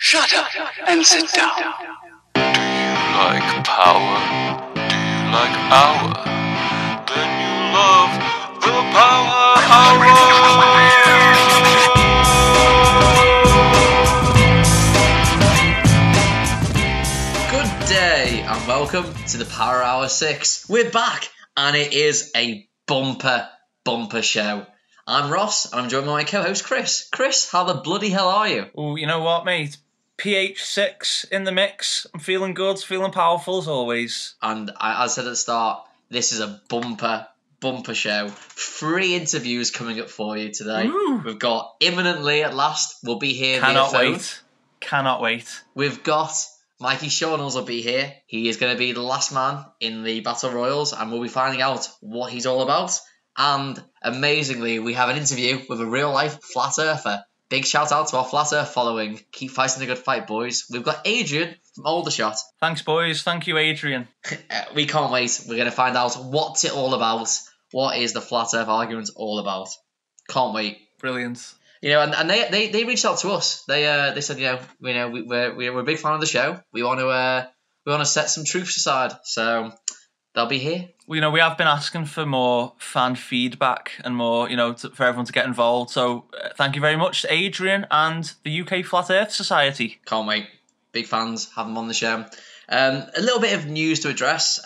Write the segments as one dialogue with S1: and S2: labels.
S1: Shut up and sit down.
S2: Do you like power? Do you like our? Then you love the Power Hour.
S3: Good day and welcome to the Power Hour 6. We're back and it is a bumper show. I'm Ross and I'm joined by my co-host Chris. Chris, how the bloody hell are you?
S4: Oh, you know what, mate? PH6 in the mix. I'm feeling good, feeling powerful as always.
S3: And I said at the start, this is a bumper show. 3 interviews coming up for you today.
S4: Ooh.
S3: We've got imminently at last, we'll be here
S4: Cannot
S3: via phone.
S4: wait. Cannot wait.
S3: We've got Mikey Shaunals will be here. He is going to be the last man in the Battle Royals and we'll be finding out what he's all about. And amazingly, we have an interview with a real-life flat earther. Big shout out to our flat earth following. Keep fighting the good fight, boys. We've got Adrian from Aldershot.
S4: Thanks, boys. Thank you, Adrian.
S3: We can't wait. We're going to find out what's it all about. What is the flat earth argument all about? Can't wait.
S4: Brilliant.
S3: You know, and they reached out to us. They said, we're a big fan of the show. We want to set some truths aside. So they'll be here.
S4: We have been asking for more fan feedback and more, for everyone to get involved. So thank you very much to Adrian and the UK Flat Earth Society.
S3: Can't wait. Big fans. Have them on the show. A little bit of news to address.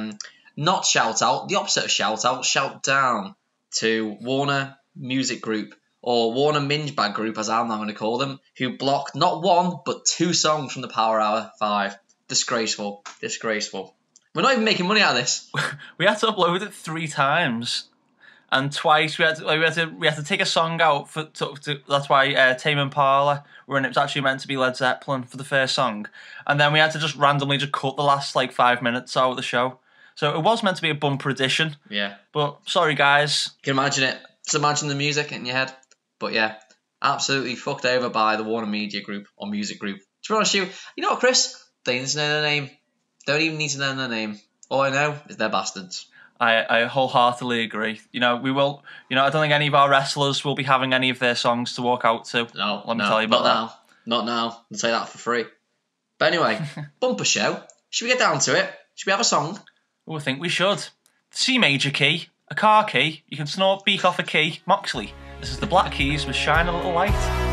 S3: Not shout out. The opposite of shout out. Shout down to Warner Music Group, or Warner Minge Bag Group, as I'm now going to call them, who blocked not 1, but 2 songs from the Power Hour 5. Disgraceful. We're not even making money out of this.
S4: We had to upload it 3 times, and twice we had to take a song out for. That's why Tame Impala were in. It was actually meant to be Led Zeppelin for the first song, and then we had to just randomly cut the last 5 minutes out of the show. So it was meant to be a bumper edition.
S3: Yeah. But
S4: sorry, guys.
S3: You can imagine it. Just imagine the music in your head. But yeah, absolutely fucked over by the Warner Media Group or Music Group. To be honest with you know what, Chris? They need to know their name. Don't even need to know their name. All I know is they're bastards.
S4: I wholeheartedly agree. We will. I don't think any of our wrestlers will be having any of their songs to walk out to.
S3: No,
S4: let me tell you about that.
S3: Not now. I'll say that for free. But anyway, bumper show. Should we get down to it? Should we have a song?
S4: I think we should. C major key, a car key. You can snort beak off a key. Moxley. This is the Black Keys with Shine a Little Light.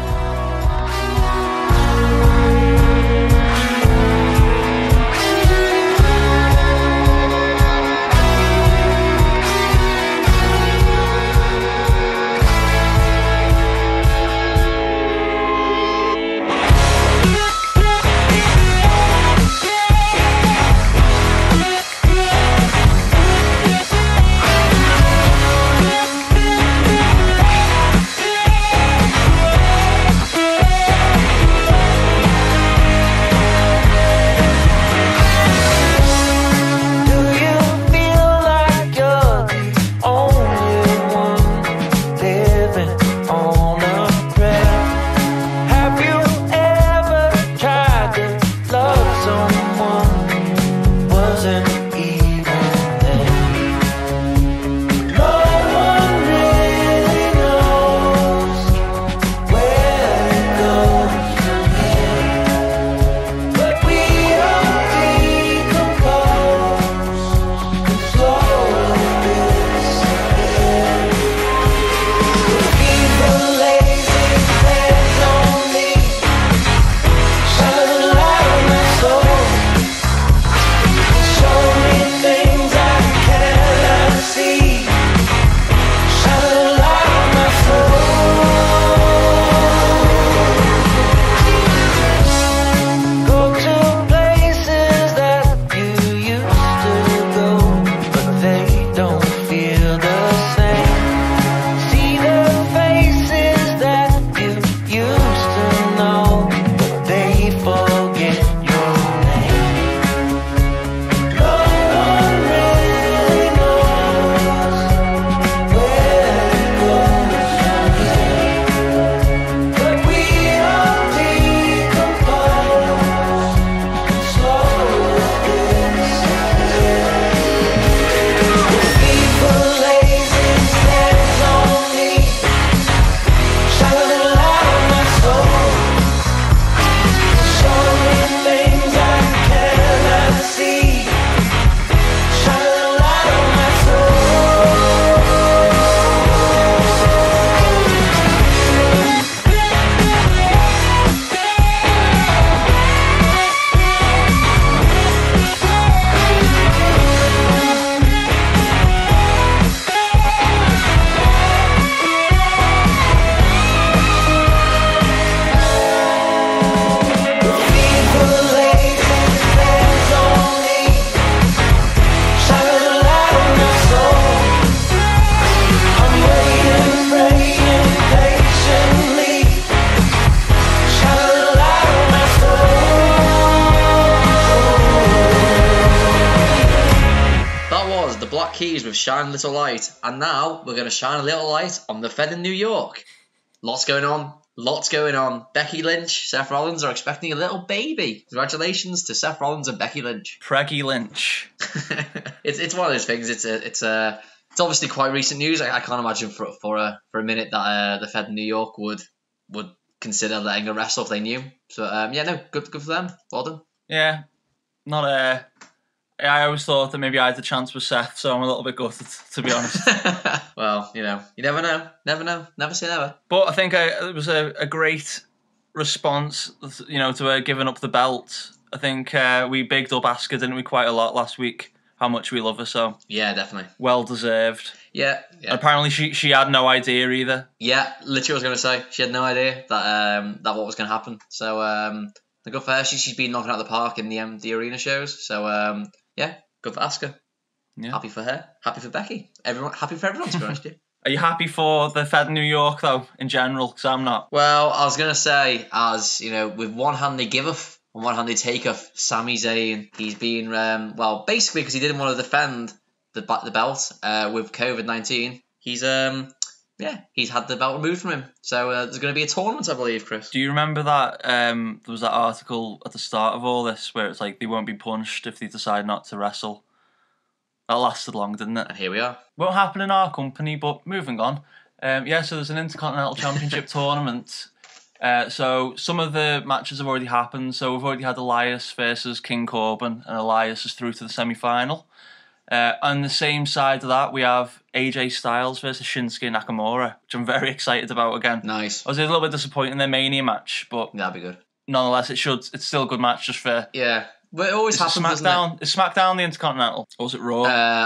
S3: keys with Shine a Little Light, and now we're going to shine a little light on the Fed in New York. Lots going on. Becky Lynch, Seth Rollins are expecting a little baby. Congratulations to Seth Rollins and Becky Lynch.
S4: Preggy Lynch.
S3: It's one of those things. It's obviously quite recent news. I can't imagine for a minute that the Fed in New York would consider letting her wrestle if they knew. So good for them. Well done.
S4: Yeah, not I always thought that maybe I had the chance with Seth, so I'm a little bit gutted, to be honest.
S3: Well, you never know. Never say never.
S4: But I think it was a great response, to her giving up the belt. I think we bigged up Asuka, didn't we, quite a lot last week, how much we love her, so...
S3: Yeah, definitely.
S4: Well deserved.
S3: Yeah.
S4: Apparently she had no idea either.
S3: Yeah, literally I was going to say, she had no idea that what was going to happen. So, good for her. She's been knocking out the park in the arena shows, so... Yeah, good for Asuka.
S4: Yeah.
S3: Happy for her. Happy for Becky. Happy for everyone, to be honest with you.
S4: Are you happy for the Fed in New York, though, in general? Because I'm not.
S3: Well, I was going to say, with one hand they giveth, on one hand they taketh. Sami Zayn, he's been, basically because he didn't want to defend the belt with COVID-19, he's had the belt removed from him. So there's going to be a tournament, I believe, Chris.
S4: Do you remember that there was that article at the start of all this where it's like they won't be punished if they decide not to wrestle? That lasted long, didn't it?
S3: And here we are.
S4: Won't happen in our company, but moving on. So there's an Intercontinental Championship tournament. So some of the matches have already happened. So we've already had Elias versus King Corbin, and Elias is through to the semi-final. On the same side of that, we have AJ Styles versus Shinsuke Nakamura, which I'm very excited about again.
S3: Nice.
S4: I was a little bit disappointed in their Mania match, but
S3: that'd be good.
S4: Nonetheless, it's still a good match just for...
S3: Yeah. But it always happens,
S4: SmackDown, is SmackDown the Intercontinental? Or was it Raw?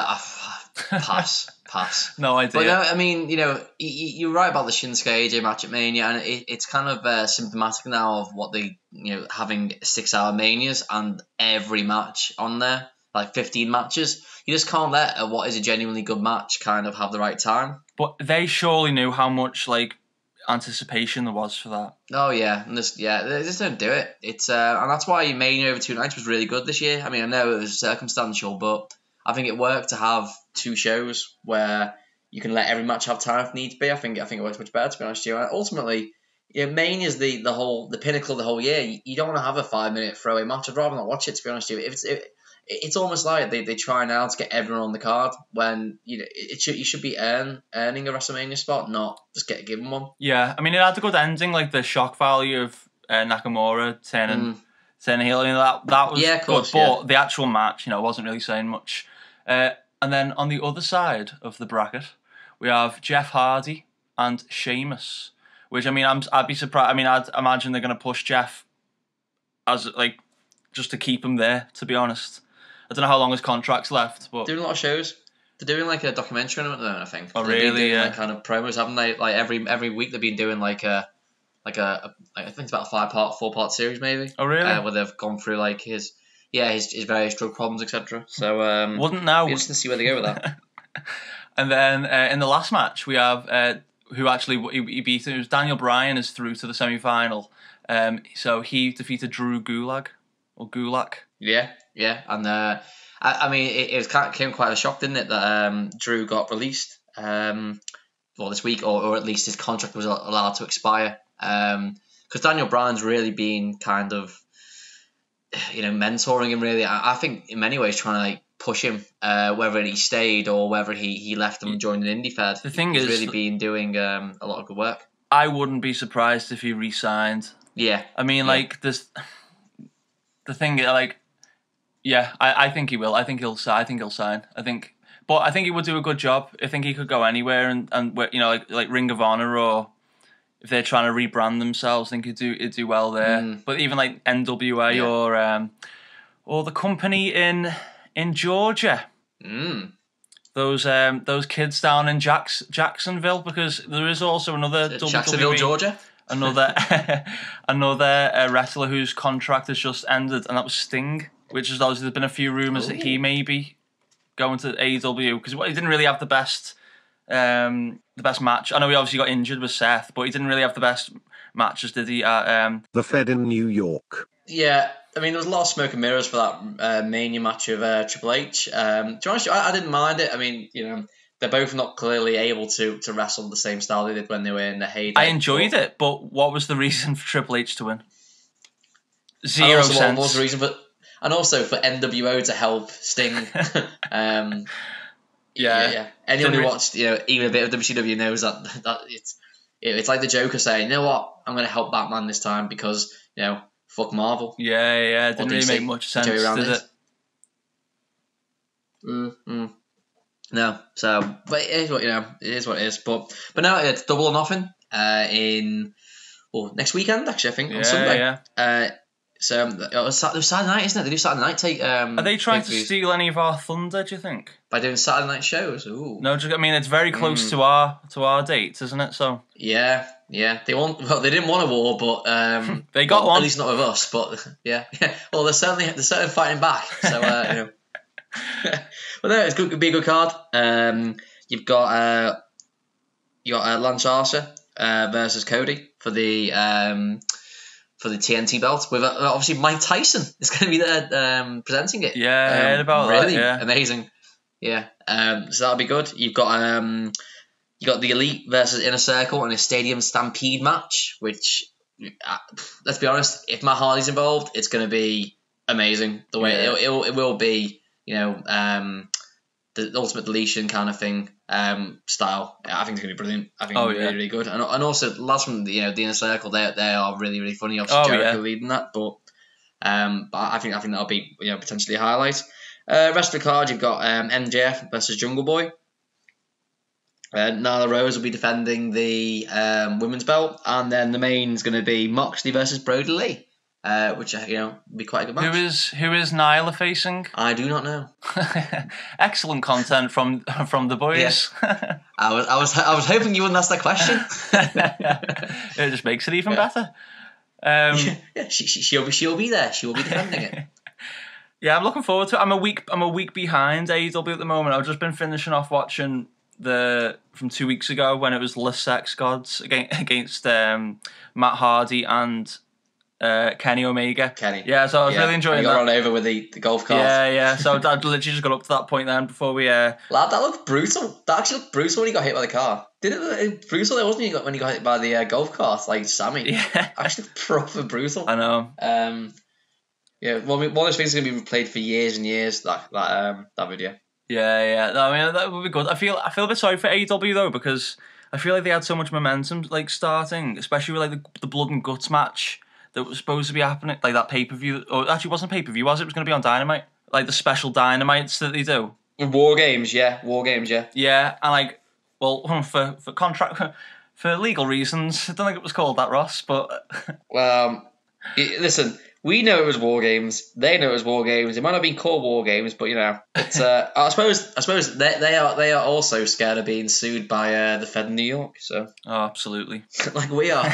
S3: Pass.
S4: No idea.
S3: But no, I mean, you're right about the Shinsuke AJ match at Mania, and it's kind of symptomatic now of what they, having 6-hour Manias and every match on there, like 15 matches. You just can't let what is a genuinely good match kind of have the right time.
S4: But they surely knew how much anticipation there was for that.
S3: Oh yeah, they just don't do it. It's and that's why Mania over 2 nights was really good this year. I mean, I know it was circumstantial, but I think it worked to have 2 shows where you can let every match have time if need be. I think it works much better, to be honest with you. And ultimately, Mania is the pinnacle of the whole year. You don't want to have a 5-minute throwaway match. I'd rather not watch it, to be honest with you. It's almost like they try now to get everyone on the card when you should be earning a WrestleMania spot, not just get given one.
S4: Yeah, I mean it had a good ending, like the shock value of Nakamura turning heel. I mean that was
S3: course,
S4: good, but the actual match, wasn't really saying much. And then on the other side of the bracket, we have Jeff Hardy and Sheamus, which I'd be surprised. I mean, I'd imagine they're going to push Jeff as just to keep him there. To be honest. I don't know how long his contract's left, but
S3: doing a lot of shows. They're doing a documentary on it at the moment, I think.
S4: Oh,
S3: they've
S4: really?
S3: Been doing,
S4: yeah.
S3: Kind of promos, haven't they? Like every week they've been doing I think it's about a 4-part series maybe.
S4: Oh, really?
S3: Where they've gone through his various drug problems, etc. So
S4: wouldn't know.
S3: Just to see where they go with that.
S4: And then in the last match we have who actually he beat. It was Daniel Bryan is through to the semi-final. So he defeated Drew Gulak.
S3: Yeah, and I mean, it came quite a shock, didn't it, that Drew got released this week, or at least his contract was allowed to expire. Because Daniel Bryan's really been kind of, mentoring him. Really, I think in many ways trying to push him, whether he stayed or whether he left and joined an indie fed.
S4: The thing
S3: he's
S4: is,
S3: really been doing a lot of good work.
S4: I wouldn't be surprised if he re-signed.
S3: Yeah,
S4: I mean, this. The thing, I think he will. I think he'll sign. But I think he would do a good job. I think he could go anywhere and like Ring of Honor, or if they're trying to rebrand themselves, I think he'd do well there. But even like NWA or the company in Georgia, those kids down in Jacksonville, because there is also another
S3: Jacksonville,
S4: WWE,
S3: Georgia.
S4: Another wrestler whose contract has just ended, and that was Sting. Which is obviously there's been a few rumors that he may be going to AEW, because he didn't really have the best match. I know he obviously got injured with Seth, but he didn't really have the best matches, did he?
S5: The Fed in New York.
S3: Yeah, I mean, there was a lot of smoke and mirrors for that Mania match of Triple H. To be honest, I didn't mind it. I mean, they're both not clearly able to wrestle the same style they did when they were in the heyday.
S4: I enjoyed it, but what was the reason for Triple H to win?
S3: Zero
S4: sense.
S3: What was the reason for... And also for NWO to help Sting. Yeah. Anyone who watched, even a bit of WCW knows that it's like the Joker saying, you know what, I'm going to help Batman this time because, fuck Marvel.
S4: Yeah. It didn't really make much sense, did it?
S3: No, so, but it is what, it is what it is. But no, it's Double or Nothing next weekend, actually, I think, on Sunday.
S4: Yeah.
S3: So it was Saturday night, isn't it? They do Saturday night take.
S4: Are they trying to steal any of our thunder? Do you think
S3: by doing Saturday night shows? Ooh.
S4: No, I mean it's very close to our dates, isn't it? So
S3: yeah. They didn't want a war, but
S4: they got one.
S3: At least not with us. But yeah. Well, they're certainly fighting back. So well, no, it's good. Could be a good card. You've got Lance Archer versus Cody for the TNT belt with obviously Mike Tyson is going to be there presenting it.
S4: Yeah, I heard about
S3: really
S4: that. Yeah,
S3: amazing. Yeah, so that'll be good. You've got the Elite versus Inner Circle in a Stadium Stampede match, which let's be honest, if Matt Hardy's involved, it's going to be amazing. The way it will be, the Ultimate Deletion kind of thing style. I think it's going to be brilliant. I think it's really, really good. And also, lads from the Inner Circle, they are really, really funny. Obviously, Jericho leading that, but I think that'll be potentially a highlight. Rest of the card, you've got MJF versus Jungle Boy. Nyla Rose will be defending the women's belt, and then the main's going to be Moxley versus Brody Lee. Which will be quite a good match.
S4: Who is Nyla facing?
S3: I do not know.
S4: Excellent content from the boys.
S3: Yeah. I was hoping you wouldn't ask that question.
S4: It just makes it even better.
S3: She'll be there. She will be defending it.
S4: Yeah, I'm looking forward to it. I'm a week behind AEW at the moment. I've just been finishing off watching from 2 weeks ago when it was Les Sex Gods against Matt Hardy and Kenny Omega.
S3: Yeah,
S4: so I was really enjoying that.
S3: You got run over with the golf cart.
S4: Yeah. So I literally just got up to that point then before we...
S3: Lad, that looked brutal. That actually looked brutal when he got hit by the car. Did it look brutal there, wasn't he, when he got hit by the golf cart, like Sammy?
S4: Yeah.
S3: Actually proper brutal.
S4: I know.
S3: Yeah, one of those things is going to be replayed for years and years, that video.
S4: Yeah. No, I mean, that would be good. I feel a bit sorry for AEW, though, because I feel like they had so much momentum, like, starting, especially with, like, the Blood and Guts match that was supposed to be happening, like that pay-per-view, or actually it wasn't pay-per-view, was it? It was going to be on Dynamite, like the special Dynamites that they do.
S3: War Games, yeah.
S4: Yeah, and like, well, for contract, for legal reasons, I don't think it was called that, Ross, but...
S3: Well, listen, we know it was War Games, they know it was War Games, it might not have been called War Games, but it's, I suppose they are also scared of being sued by the Fed in New York, so...
S4: Oh, absolutely.
S3: Like we are.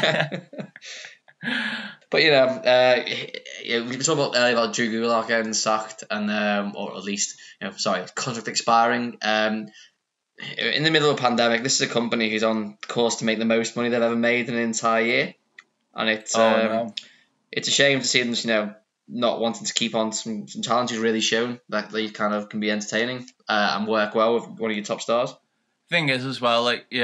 S3: But we were talking about earlier about Drew Gulak getting sacked and or at least contract expiring. In the middle of a pandemic, this is a company who's on course to make the most money they've ever made in an entire year, and it's a shame to see them not wanting to keep on. Some talent who's really shown that they kind of can be entertaining and work well with one of your top stars.
S4: Thing is as well,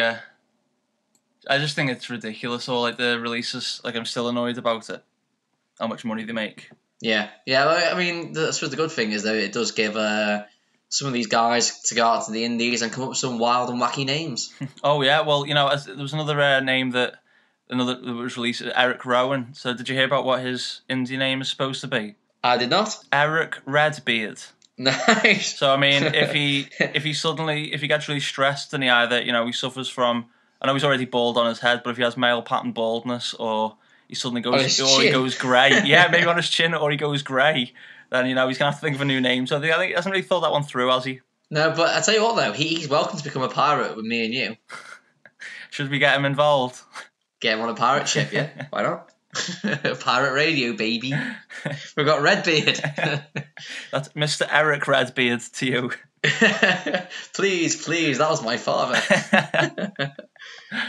S4: I just think it's ridiculous, all the releases. I'm still annoyed about it. How much money they make. Yeah.
S3: I mean, that's what the good thing is, though. It does give some of these guys to go out to the indies and come up with some wild and wacky names.
S4: Oh yeah, well there was another name that was released, Eric Rowan. So did you hear about what his indie name is supposed to be?
S3: I did not.
S4: Eric Redbeard.
S3: Nice.
S4: So I mean, if he gets really stressed and he either he suffers from, I know he's already bald on his head, but if he has male pattern baldness, or he suddenly goes, he goes grey, yeah, maybe on his chin, or he goes grey, then he's gonna have to think of a new name. So I think he hasn't really thought that one through, has he?
S3: No, but I tell you what though, he's welcome to become a pirate with me and you.
S4: Should we get him involved?
S3: Get him on a pirate ship, yeah? Why not? Pirate radio, baby. We've got Redbeard.
S4: That's Mr. Eric Redbeard to you.
S3: Please, that was my father.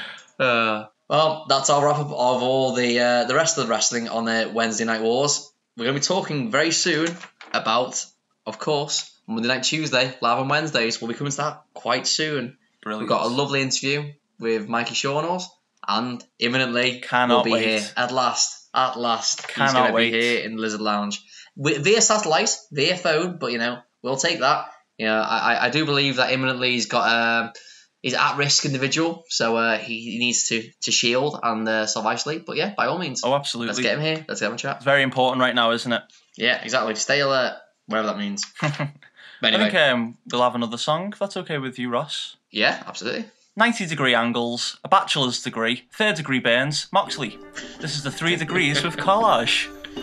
S3: Well, that's our wrap up of all the rest of the wrestling on the Wednesday Night Wars. we're going to be talking very soon about, of course, Monday Night Tuesday, live on Wednesdays. We'll be coming to that quite soon.
S4: Brilliant.
S3: We've got a lovely interview with Mikey Shaunals, and imminently
S4: Cannot
S3: we'll be
S4: wait.
S3: here at last. At last, he's
S4: Cannot
S3: going to
S4: wait.
S3: be here in Lizard Lounge via satellite, via phone. But we'll take that. I do believe that imminently he's got he's an at-risk individual, so he needs to shield and self-isolate. But yeah, by all means,
S4: Oh, absolutely.
S3: let's get him here. Let's get him a chat.
S4: It's very important right now, isn't it?
S3: Yeah, exactly. Stay alert, whatever that means. But anyway,
S4: I think we'll have another song, if that's okay with you, Ross.
S3: yeah, absolutely.
S4: 90-degree angles, a bachelor's degree, third-degree burns, Moxley. This is the 3 degrees with collage.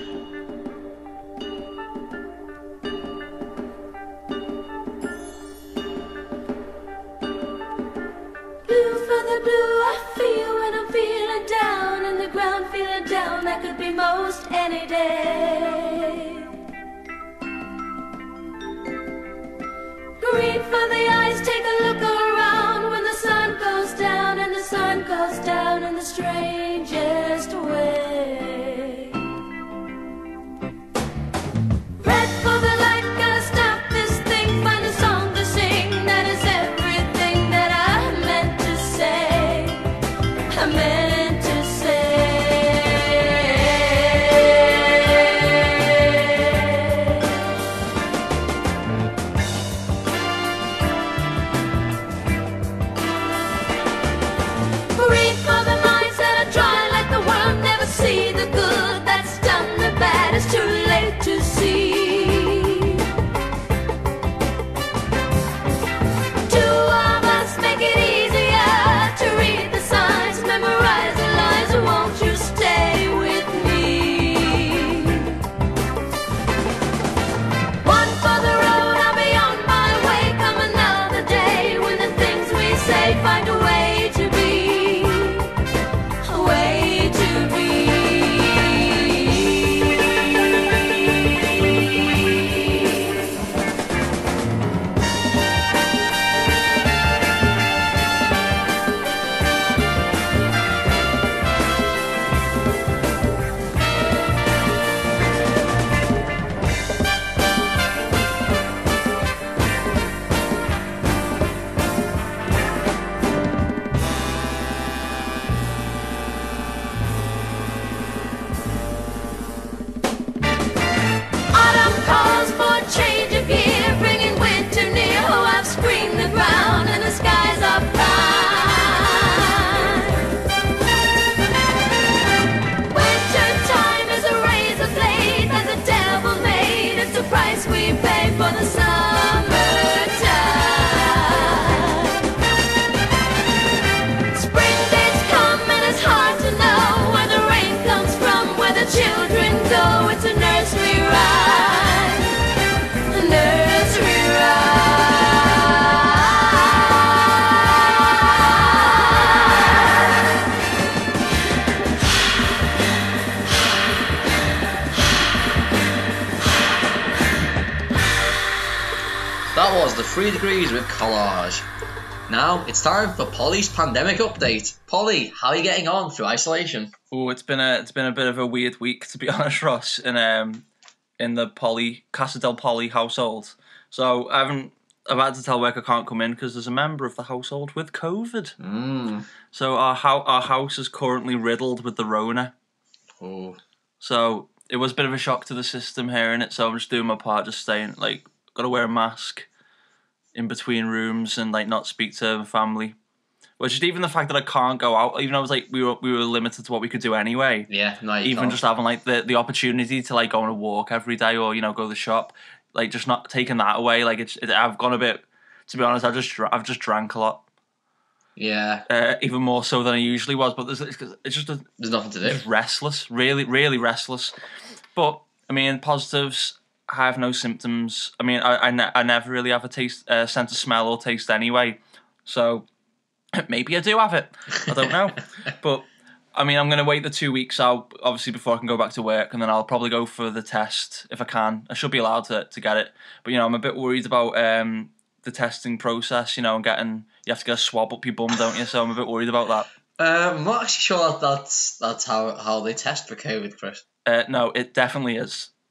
S5: Blue for the blue I feel when I'm feeling down in the ground, feeling down. That could be most any day. Green for the eyes, take a look around when the sun goes down and the sun goes down in the strangest way. Red for the light, gotta stop this thing, find a song to sing that is everything that I meant to say. I meant to say. Green for the minds that are dry like the world never see the good that's done, the bad is too late to see. Two of us make it easier to read the signs, memorize the lines. Won't you stay with me? One for the road, I'll be on my way. Come another day when the things we say find a way to be, a way to be. Autumn calls for a change of gear, bringing winter near. Oh, I've screamed the ground and the skies are fine. Winter time is a razor blade that the devil made. It's the price we pay for the summertime. Spring days come and it's hard to know where the rain comes from, where the children go. It's a nursery rhyme, a nursery rhyme.
S3: That was the 3 degrees with collage. Now it's time for Polly's pandemic update. Polly, how are you getting on through isolation?
S4: Oh, it's been a bit of a weird week, to be honest, Ross, in the Casa del Poli household. So I've had to tell work I can't come in because there's a member of the household with COVID. So our house is currently riddled with the Rona.
S3: Oh,
S4: So it was a bit of a shock to the system hearing it. So I'm just doing my part, just staying, got to wear a mask in between rooms and not speak to my family. Which is even the fact that I can't go out, even though I was we were limited to what we could do anyway.
S3: yeah, no, you
S4: Even
S3: can't.
S4: just having the opportunity to go on a walk every day or go to the shop, just not taking that away. I've gone a bit. To be honest, I've just drank a lot.
S3: Yeah,
S4: Even more so than I usually was. But it's just
S3: there's nothing to do.
S4: just restless, really, really restless. But I mean, positives. I have no symptoms. I mean, I never really have a taste, sense of smell or taste anyway. So maybe I do have it. I don't know. But I mean, I'm going to wait the 2 weeks out, obviously, before I can go back to work, and then I'll probably go for the test if I can. I should be allowed to get it. But I'm a bit worried about the testing process. And you have to get a swab up your bum, don't you? So I'm a bit worried about that.
S3: I'm not actually sure that's how they test for COVID, Chris.
S4: No, it definitely is.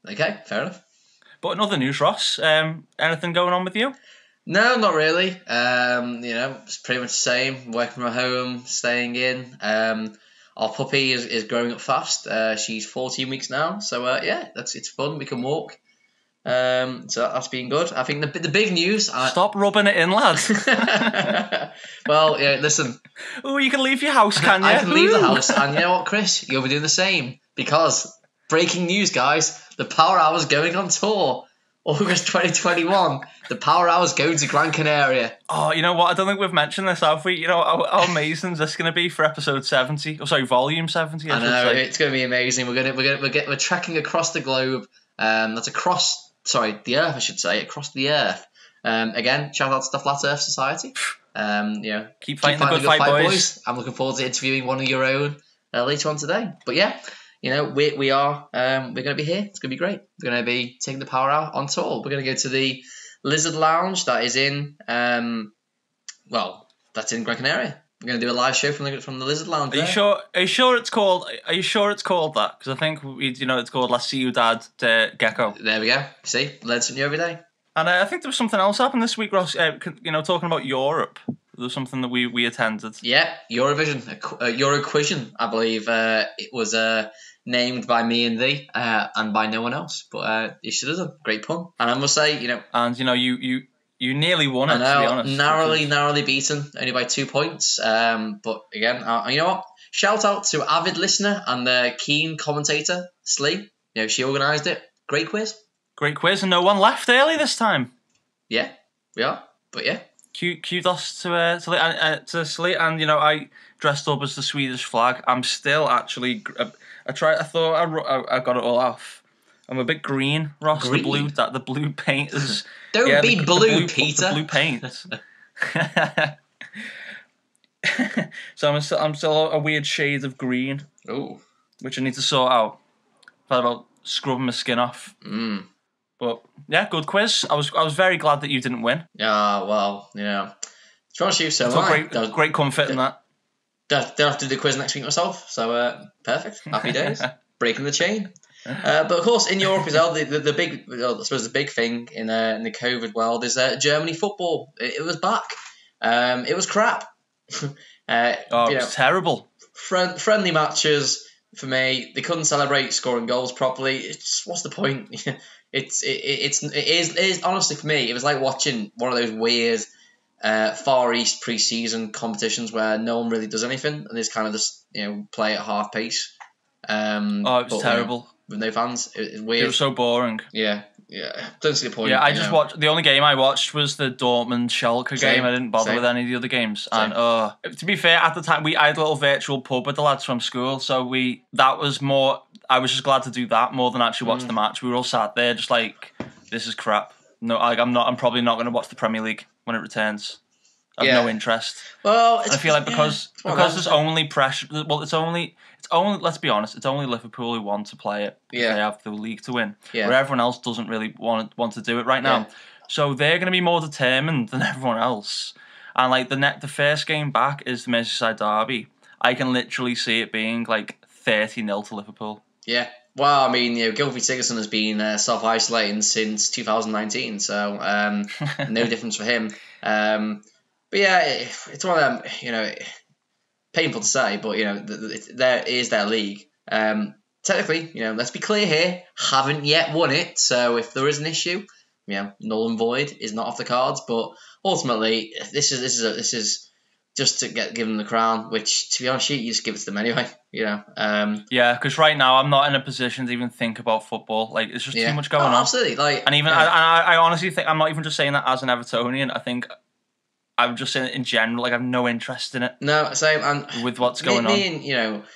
S3: Okay, fair enough.
S4: But in other news, Ross, anything going on with you?
S3: No, not really. It's pretty much the same. Working from home, staying in. Our puppy is growing up fast. She's 14 weeks now, so it's fun. We can walk. So that's been good. I think the big news.
S4: Stop rubbing it in, lad.
S3: Well, yeah. Listen.
S4: Oh, you can leave your house, can you?
S3: I can leave the house, and you know what, Chris? You'll be doing the same because breaking news, guys. The Power Hour's going on tour. August 2021, the Power Hour's going to Gran Canaria.
S4: Oh, you know what? I don't think we've mentioned this, have we? You know, how amazing is this going to be for episode 70? Oh, sorry, volume 70.
S3: I know, it's going to be amazing. We're trekking across the globe. That's across the Earth, I should say, across the Earth. Again, shout out to the Flat Earth Society.
S4: Keep fighting the good fight, boys.
S3: I'm looking forward to interviewing one of your own later on today. But yeah. We're going to be here. It's going to be great. We're going to be taking the Power Hour on tour. We're going to go to the Lizard Lounge that is in, that's in Gran Canaria. We're going to do a live show from the Lizard Lounge.
S4: Are you sure it's called that? Because I think it's called La Ciudad de Gecko.
S3: There we go. See, learn something new every day.
S4: And I think there was something else happened this week, Ross. Talking about Europe. There was something that we attended.
S3: Yeah, Eurovision, Euroquision, I believe. It was named by me and thee, and by no one else. But you should have done. Great pun. And I must say,
S4: And you nearly won it.
S3: I know,
S4: to be honest.
S3: narrowly beaten, only by 2 points. But again, you know what? Shout out to avid listener and keen commentator Slee. She organised it. Great quiz.
S4: Great quiz, and no one left early this time.
S3: Yeah, we are. But yeah.
S4: Kudos to Slee, and I dressed up as the Swedish flag. I'm still actually. I thought I got it all off. I'm a bit green, Ross.
S3: Green?
S4: The blue paint is.
S3: Don't be blue, Peter.
S4: The blue paint. So I'm still a weird shade of green.
S3: Oh.
S4: Which I need to sort out. Thought about scrubbing my skin off. But yeah, good quiz. I was very glad that you didn't win.
S3: Yeah, well, it's trying to shoot so
S4: great comfort in that.
S3: Don't have to do the quiz next week myself, so perfect. Happy days. Breaking the chain. But of course, in Europe as well, the big, I suppose the big thing in the COVID world is Germany football. It was back. It was crap.
S4: It was terrible.
S3: Friendly matches for me. They couldn't celebrate scoring goals properly. What's the point? It is honestly for me. It was like watching one of those weird Far East pre-season competitions where no one really does anything and they just kind of just play at half pace.
S4: It was terrible
S3: with no fans. It's weird.
S4: It was so boring.
S3: Yeah. Don't see the point.
S4: Yeah, I just watched. The only game I watched was the Dortmund Schalke game. I didn't bother with any of the other games. Same. And to be fair, at the time I had a little virtual pub with the lads from school, so that was more. I was just glad to do that more than actually watch the match. We were all sat there just like, this is crap. No, I'm probably not going to watch the Premier League when it returns. I have no interest.
S3: Well,
S4: I feel like because there's only pressure. Well, it's only. Let's be honest. It's only Liverpool who want to play it. They have the league to win.
S3: Yeah.
S4: Where everyone else doesn't really want to do it right now.
S3: Yeah.
S4: So they're going to be more determined than everyone else. And like the first game back is the Merseyside derby. I can literally see it being like 30-0 to Liverpool.
S3: Yeah. Well, I mean, Gylfi Sigurdsson has been self-isolating since 2019, so no difference for him. But yeah, it's one of them, painful to say, but, there is their league. Technically, let's be clear here, haven't yet won it, so if there is an issue, null and void is not off the cards, but ultimately, this is just to give them the crown, which, to be honest, you just give it to them anyway,
S4: Yeah, because right now, I'm not in a position to even think about football. Like, it's just too much going on.
S3: Absolutely.
S4: And even, I honestly think, I'm not even just saying that as an Evertonian, I think I'm just saying it in general, like I have no interest in it.
S3: No, same. And
S4: with what's going
S3: on,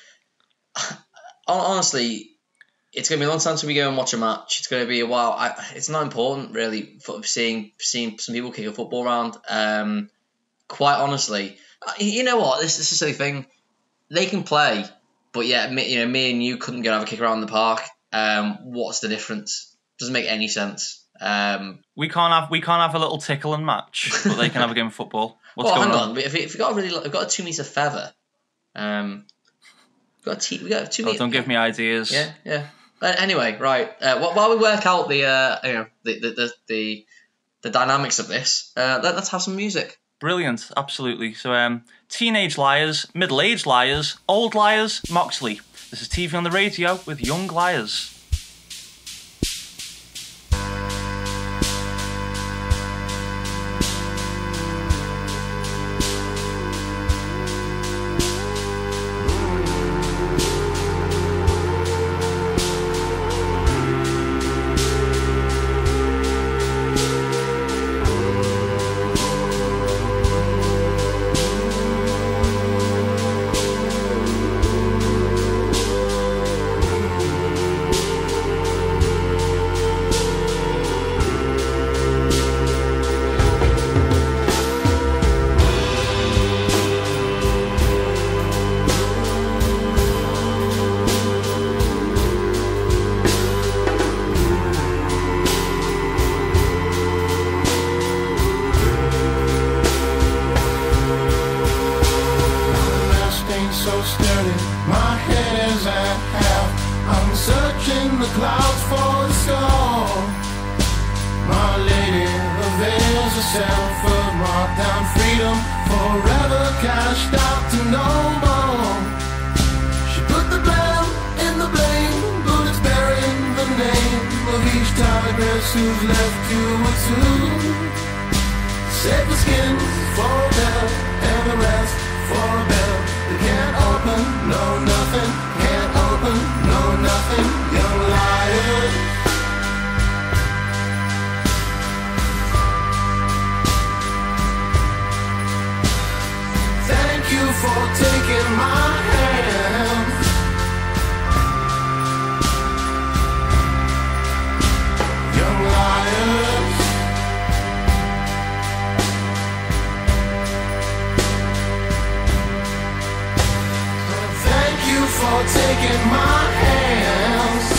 S3: honestly, it's going to be a long time till we go and watch a match. It's going to be a while. It's not important really for seeing some people kick a football around. Quite honestly, you know what? This is a silly thing. They can play, but me and you couldn't go and have a kick around the park. What's the difference? Doesn't make any sense.
S4: We can't have a little tickling match, but they can have a game of football. What's
S3: going
S4: on?
S3: If we've got a 2 metre feather, we got 2 metre.
S4: Don't give me ideas.
S3: Yeah. Anyway, right. While we work out the dynamics of this, let's have some music.
S4: Brilliant, absolutely. So, teenage liars, middle-aged liars, old liars, Moxley. This is TV on the radio with Young Liars.
S6: So sturdy, my head is at half. I'm searching the clouds for the storm. My lady avails herself of marked down freedom, forever cashed out to no more. She put the blame in the blame, bullets burying the name of each tigress who's left you a tomb. Save the skins for a bell and the rest for a bell. They can't open, no nothing, can't open, no nothing, young liars. Thank you for taking my hand. Young liars. Thank you for taking my hands.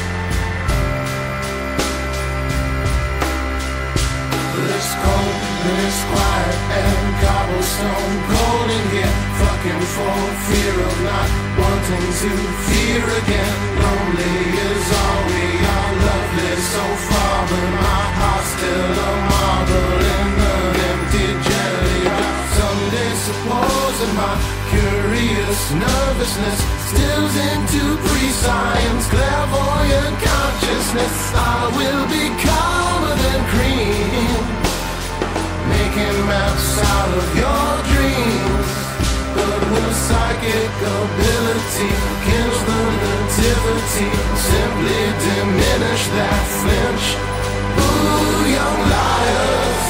S6: This cold, this quiet and cobblestone cold in here. Fucking for fear of not wanting to fear again. Lonely is all we are, lovely so far, but my heart's still a marble in an empty jelly jar. Someday supposing my curious nervousness stills into pre-science clairvoyant consciousness, I will be calmer than cream, making maps out of your dreams. But will psychic ability kills the nativity, simply diminish that flinch? Ooh, young liars.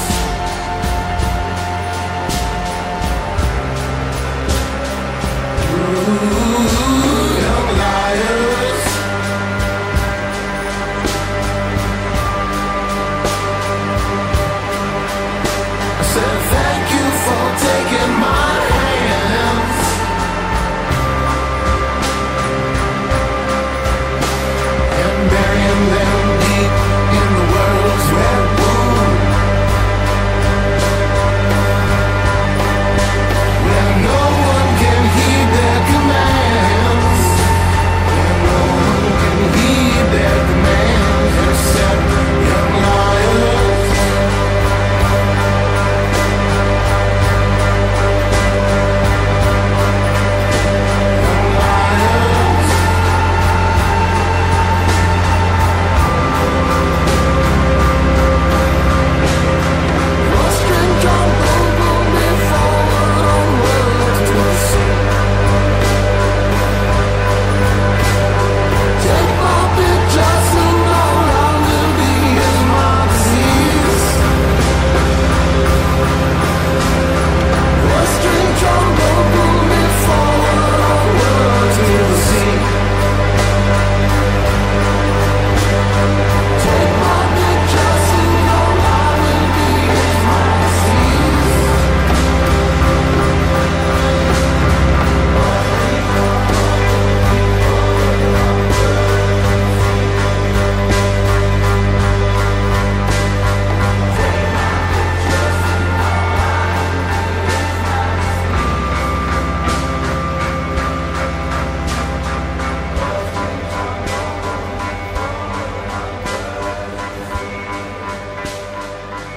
S6: Ooh, young liars. I said thank you for taking my hands. And burying them deep in the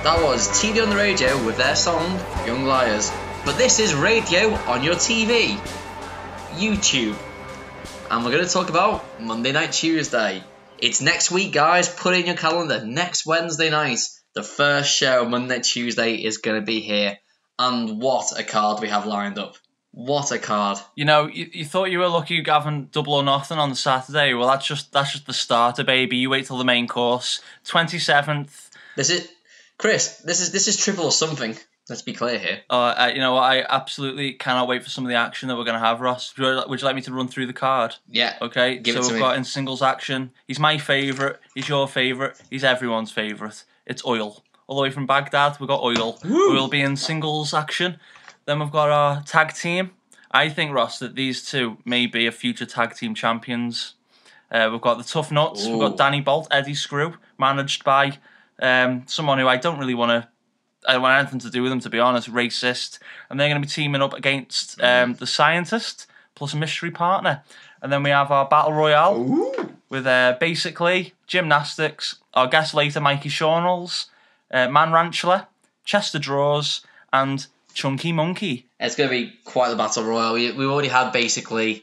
S3: That was TV on the Radio with their song, Young Liars. But this is radio on your TV, YouTube. And we're going to talk about Monday Night Tuesday. It's next week, guys. Put it in your calendar. Next Wednesday night, the first show, Monday Night Tuesday, is going to be here. And what a card we have lined up. What a card.
S4: You know, you thought you were lucky having Double or Nothing on the Saturday. Well, that's just the starter, baby. You wait till the main course. 27th.
S3: This is... Chris, this is triple or something. Let's be clear here.
S4: You know what? I absolutely cannot wait for some of the action that we're going to have, Ross. Would you like me to run through the card?
S3: Yeah.
S4: Okay.
S3: Give it to
S4: we've
S3: me.
S4: got in singles action. He's my favourite. He's your favourite. He's everyone's favourite. It's Oil. All the way from Baghdad, we've got Oil.
S3: Woo!
S4: We'll be in singles action. Then we've got our tag team. I think, Ross, that these two may be a future tag team champions. We've got the Tough Nuts.
S3: Ooh.
S4: We've got Danny Bolt, Eddie Screw, managed by someone who I don't really want to... I don't want anything to do with them, to be honest. Racist. And they're going to be teaming up against the Scientist, plus a mystery partner. And then we have our Battle Royale with basically gymnastics, our guest later, Mikey Shaunals, Man Ranchler, Chester Draws, and Chunky Monkey.
S3: It's going to be quite the battle royal. We already had basically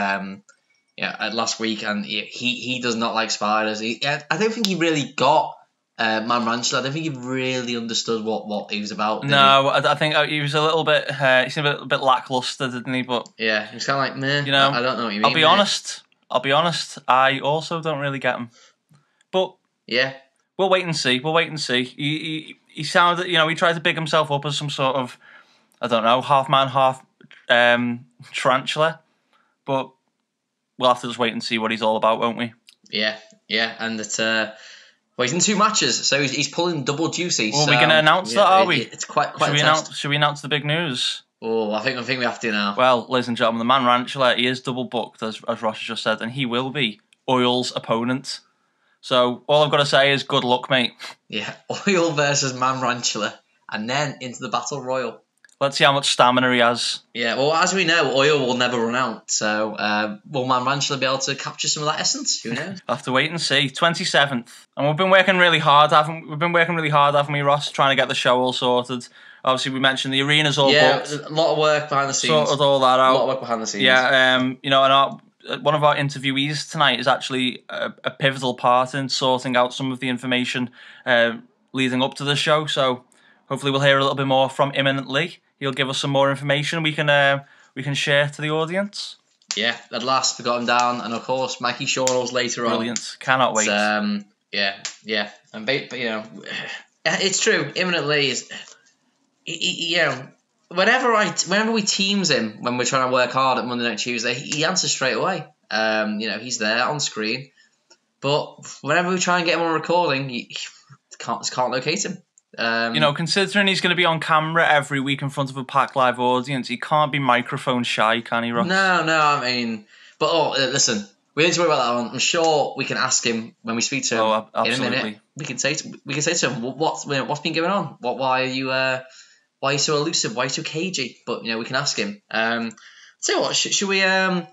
S3: last week, and he does not like spiders. I don't think he really got Man Ranchler. I don't think he really understood what he was about.
S4: No, I think he was a little bit. He seemed a little bit lackluster, didn't he? But
S3: yeah, he was kind of like, meh.
S4: You know,
S3: I don't know what you mean.
S4: I'll be honest. I also don't really get him. But
S3: yeah,
S4: we'll wait and see. He sounded, you know, he tried to big himself up as some sort of, I don't know, half man, half tarantula. But we'll have to just wait and see what he's all about, won't we?
S3: Yeah, and it's well, he's in 2 matches, so he's pulling double duty.
S4: Well, we're going to announce that, are we?
S3: It's quite
S4: Should we announce the big news?
S3: Oh, I think we have to now.
S4: Well, ladies and gentlemen, the Man Ranchler, he is double booked, as Ross just said, and he will be Oil's opponent. So all I've got to say is good luck, mate.
S3: Yeah, Oil versus Man Ranchler, and then into the Battle Royal.
S4: Let's see how much stamina he has.
S3: Yeah, well, as we know, Oil will never run out, so will Man Ranchler be able to capture some of that essence? Who knows?
S4: I'll have to wait and see. 27th. And we've been working really hard, haven't we, Ross, trying to get the show all sorted. Obviously, we mentioned the arena's all booked.
S3: A lot of work behind the scenes.
S4: Sorted all that out.
S3: A lot of work behind the scenes.
S4: Yeah, you know, and one of our interviewees tonight is actually a pivotal part in sorting out some of the information leading up to the show. So hopefully we'll hear a little bit more from imminently. He'll give us some more information we can share to the audience.
S3: Yeah, at last we got him down, and of course Mikey Shaunals later on.
S4: Brilliant, cannot wait.
S3: Yeah, and you know, it's true. Imminently is, you know, whenever we teams him when we're trying to work hard at Monday Night Tuesday, he answers straight away. You know, he's there on screen, but whenever we try and get him on recording, you can't locate him.
S4: You know, considering he's going to be on camera every week in front of a packed live audience, he can't be microphone shy, can he, Ross?
S3: No, I mean, but listen, we don't need to worry about that one. I'm sure we can ask him when we speak to him in a minute. We can say to him, what's been going on? Why are you so elusive? Why are you so cagey? But you know, we can ask him. Tell you what, should we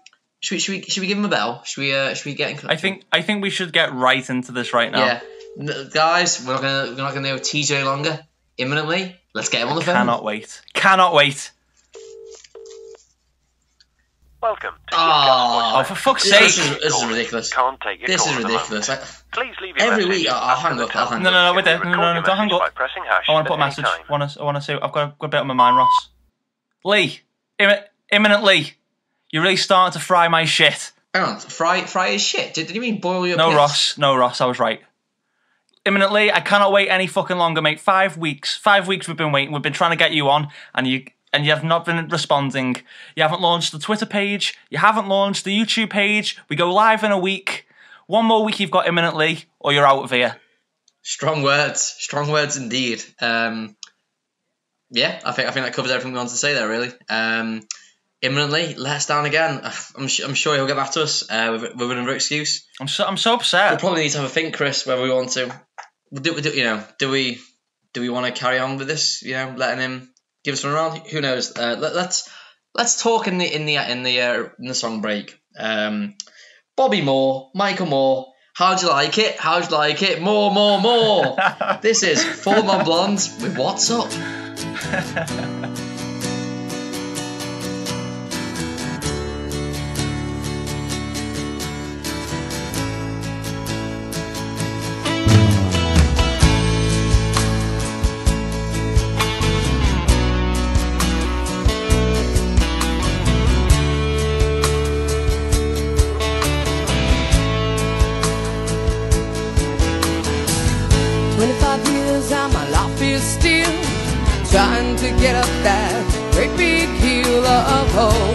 S3: give him a bell? Should we get in contact?
S4: I think we should get right into this right now.
S3: Yeah. Guys, we're not gonna tease you any longer. Imminently, let's get him on the phone.
S4: Cannot wait.
S7: Welcome to
S4: Oh, for fuck's sake!
S3: This is ridiculous.
S7: Can't take your
S3: This
S7: call
S3: is
S7: at the
S3: ridiculous.
S7: moment. Please leave your
S3: Every
S7: message
S3: week, I'll hang up.
S4: No, wait there. No, don't hang
S7: By
S4: up.
S7: pressing hash
S4: I want to put a
S7: at any
S4: message.
S7: time.
S4: I want to say, I've got a bit on my mind, Ross. Lee, imminently, you're really starting to fry my shit.
S3: Hang on, fry his shit. Did you mean boil your
S4: No,
S3: piss?
S4: Ross, I was right. Imminently, I cannot wait any fucking longer, mate. 5 weeks. 5 weeks we've been waiting. We've been trying to get you on, and you have not been responding. You haven't launched the Twitter page. You haven't launched the YouTube page. We go live in a week. One more week you've got imminently, or you're out of here.
S3: Strong words indeed. Yeah, I think that covers everything we wanted to say there, really. Imminently, let us down again. I'm sure he'll get back to us with another excuse.
S4: I'm so upset.
S3: We'll probably need to have a think, Chris, whether we want to. Do we want to carry on with this? You know, letting him give us one around. Who knows? Let's talk in the song break. Bobby Moore, Michael Moore, How'd you like it? How'd you like it? More, more, more. This is Four Non-Blondes with What's Up.
S8: 25 years and my life is still trying to get up that great big hill of hope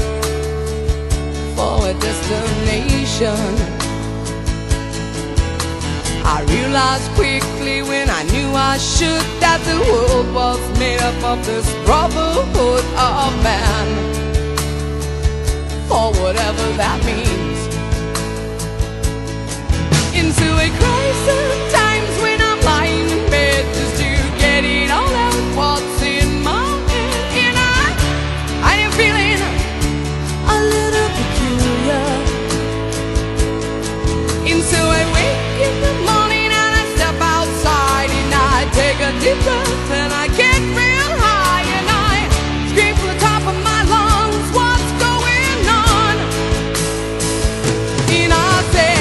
S8: for a destination. I realized quickly when I knew I should that the world was made up of this brotherhood of man, or whatever that means. Into a crisis times when I'm lying in bed just to get it all out what's in my head. And I am feeling a little peculiar. And so I wake in the morning and I step outside and I take a deep breath and I get real high and I scream from the top of my lungs, what's going on? And I say,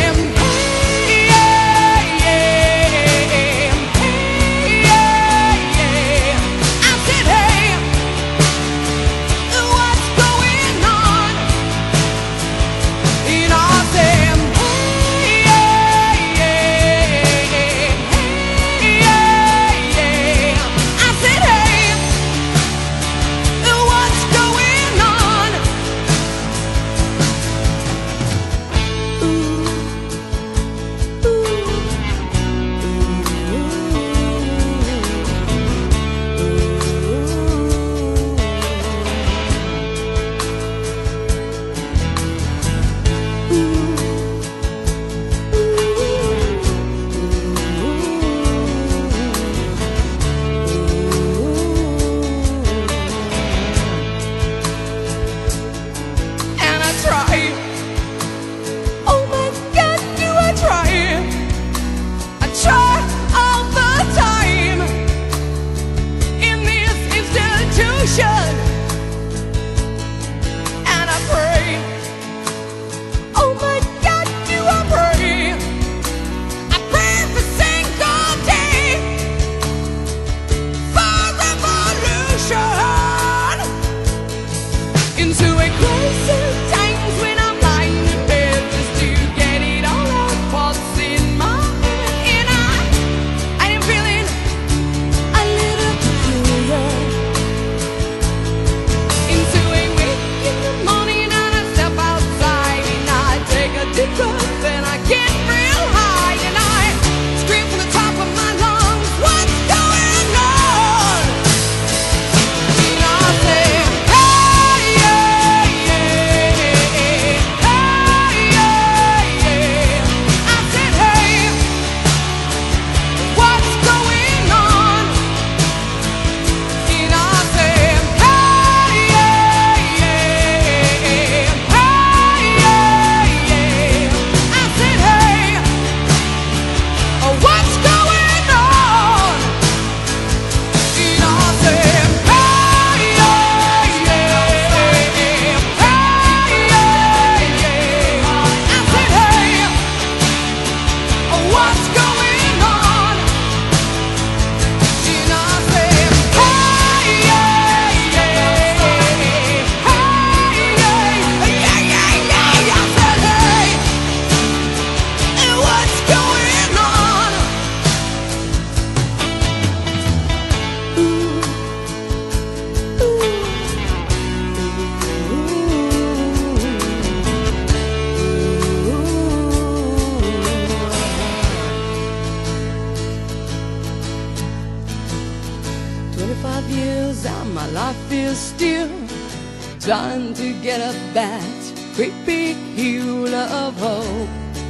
S8: trying to get up that great big hill of hope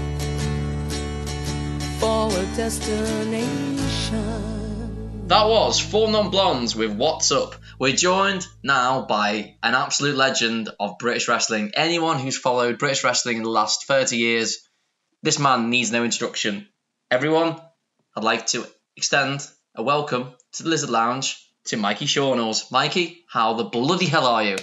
S8: for a destination.
S3: That was Four Non-Blondes with What's Up. We're joined now by an absolute legend of British wrestling. Anyone who's followed British wrestling in the last 30 years This man needs no introduction. Everyone, I'd like to extend a welcome to the Lizard Lounge to Mikey Shaunals. Mikey, how the bloody hell are you?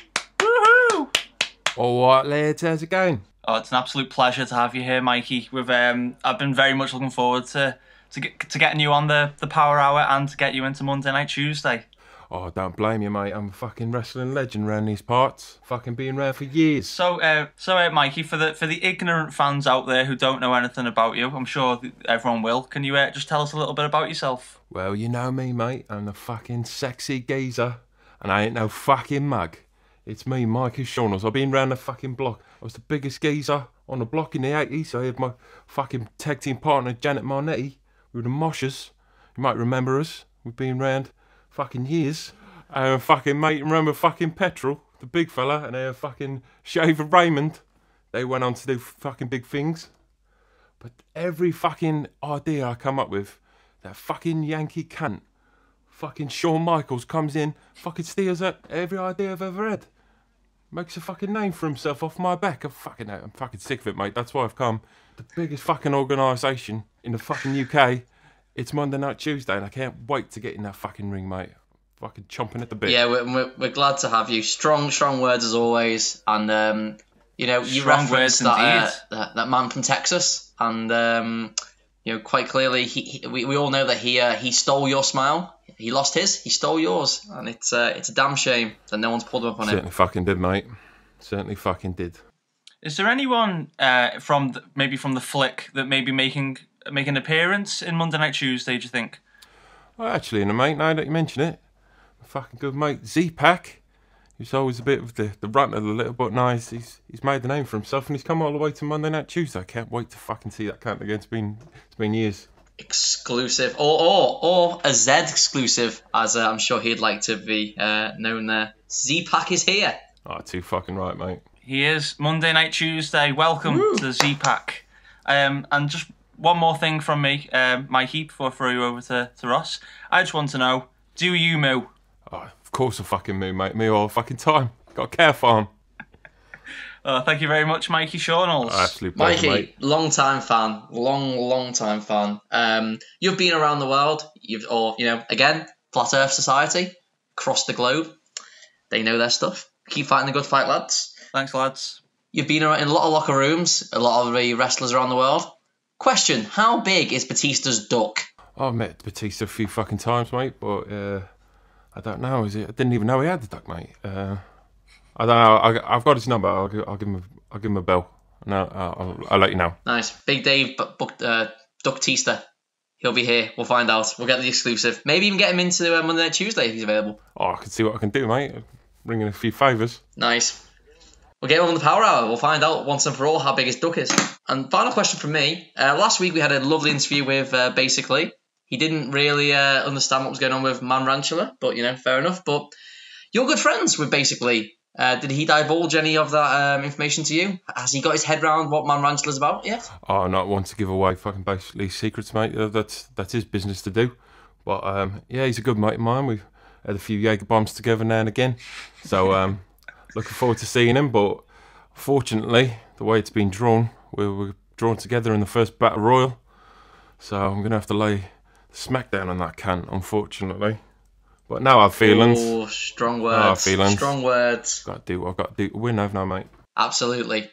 S4: Woohoo!
S9: All right, lads, how's it going?
S4: Oh, it's an absolute pleasure to have you here, Mikey. I've been very much looking forward to getting you on the Power Hour and to get you into Monday Night Tuesday.
S9: Oh, don't blame you, mate. I'm a fucking wrestling legend around these parts. Fucking been around for years.
S4: So, Mikey, for the ignorant fans out there who don't know anything about you, I'm sure everyone will. Can you just tell us a little bit about yourself?
S9: Well, you know me, mate. I'm the fucking sexy geezer, and I ain't no fucking mug. It's me, Mikey Shaunals. I've been round the fucking block. I was the biggest geezer on the block in the 80s. I had my fucking tag team partner, Janet Marnetti. We were the Moshers. You might remember us. We've been round fucking years. Fucking mate, remember fucking Petrol, the big fella, and fucking Shaver Raymond. They went on to do fucking big things. But every fucking idea I come up with, that fucking Yankee cunt, fucking Shawn Michaels comes in, fucking steals every idea I've ever had. Makes a fucking name for himself off my back. I'm fucking sick of it, mate. That's why I've come. The biggest fucking organisation in the fucking UK. It's Monday Night Tuesday, and I can't wait to get in that fucking ring, mate. Fucking chomping at the bit.
S3: Yeah, we're glad to have you. Strong words as always. And you know, you
S4: Strong
S3: referenced
S4: words
S3: that man from Texas, and you know, quite clearly, we all know that he stole your smile. He lost his, he stole yours, and it's a damn shame that no one's pulled him up on
S9: Certainly
S3: it.
S9: fucking did, mate. Certainly fucking did.
S4: Is there anyone from the flick that may be making an appearance in Monday Night Tuesday, do you think?
S9: Well, actually, mate, now that you mention it, my fucking good mate Z-Pack, who's always a bit of the runt of the little, but now he's made the name for himself, and he's come all the way to Monday Night Tuesday. I can't wait to fucking see that cunt again. It's been years.
S3: Exclusive, or a Z exclusive, as I'm sure he'd like to be known there. Z-Pack is here.
S9: Oh, too fucking right, mate.
S4: He is. Monday Night Tuesday. Welcome to the Z-Pack. And just one more thing from me, Mikey, before I throw you over to Ross. I just want to know, do you moo?
S9: Oh, of course I fucking moo, mate. Me all the fucking time. Got a cow farm.
S3: Thank you very much, Mikey Shaunals.
S9: Absolute pleasure,
S3: Mikey,
S9: mate.
S3: long-time fan, long time fan. You've been around the world. Again, Flat Earth Society, across the globe. They know their stuff. Keep fighting the good fight, lads.
S4: Thanks, lads.
S3: You've been in a lot of locker rooms, a lot of the wrestlers around the world. Question, how big is Batista's duck?
S9: I've met Batista a few fucking times, mate, but I don't know. I didn't even know he had the duck, mate. I don't know. I've got his number. I'll give him a bell. No, I'll let you know.
S3: Nice. Big Dave Ducktista. He'll be here. We'll find out. We'll get the exclusive. Maybe even get him into Monday Night Tuesday if he's available.
S9: Oh, I can see what I can do, mate. Ring in a few favours.
S3: Nice. We'll get him on the Power Hour. We'll find out once and for all how big his duck is. And final question from me. Last week we had a lovely interview with Basically. He didn't really understand what was going on with Man Ranchula, but, fair enough. But you're good friends with Basically. Did he divulge any of that information to you? Has he got his head round what Man Ranchula's about yet?
S9: Oh, not want to give away fucking Basically secrets, mate. That's his business to do. But yeah, he's a good mate of mine. We've had a few Jaeger bombs together now and again. So looking forward to seeing him. But fortunately, the way it's been drawn, we're drawn together in the first Battle Royal. So I'm going to have to lay smackdown on that cunt, unfortunately. But now I have feelings.
S3: Oh, strong words.
S9: Now I have feelings. Strong
S3: words.
S9: Got to do what I've got to do to win, haven't I, mate?
S3: Absolutely.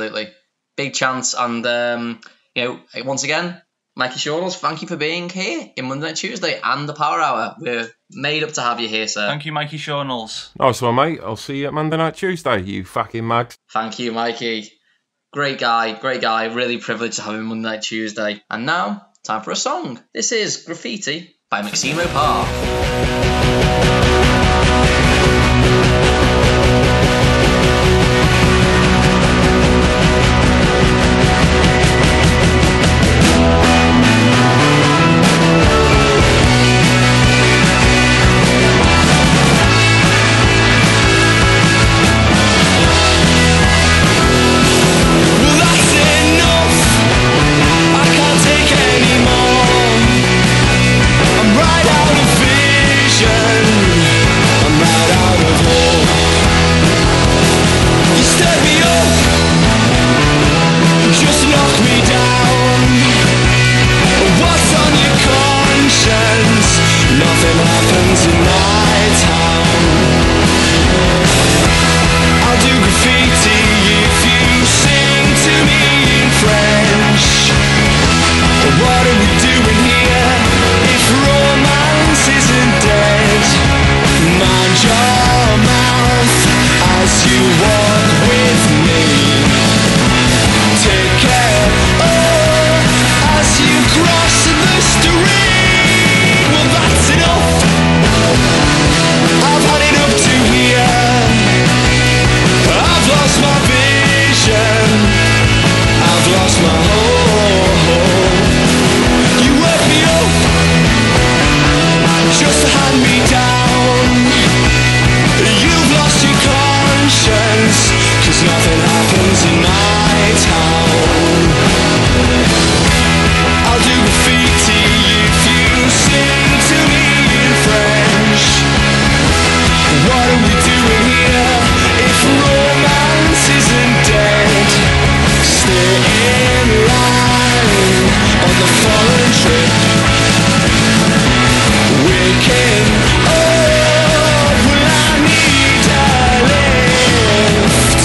S3: Big chance. And, once again, Mikey Shaunals, thank you for being here in Monday Night Tuesday and the Power Hour. We're made up to have you here, sir.
S4: Thank you, Mikey Shaunals.
S9: Nice one, mate. I'll see you at Monday Night Tuesday, you fucking mags.
S3: Thank you, Mikey. Great guy. Really privileged to have him Monday Night Tuesday. And now, time for a song. This is Graffiti by Maximo Park.
S6: I'm right out of vision. are we doing here if romance isn't dead? Mind your mouth as you walk with me. Take care, oh, as you cross the street. Well, that's enough. I've had it up to here. I've lost my vision. I've lost my hope. You woke me up just to hand me down. You've lost your conscience, 'cause nothing happens in my town. I'll do graffiti if you sing to me in French. What are we doing here if romance isn't dead? Stay in line on the foreign trip. Waking up, will I need a lift?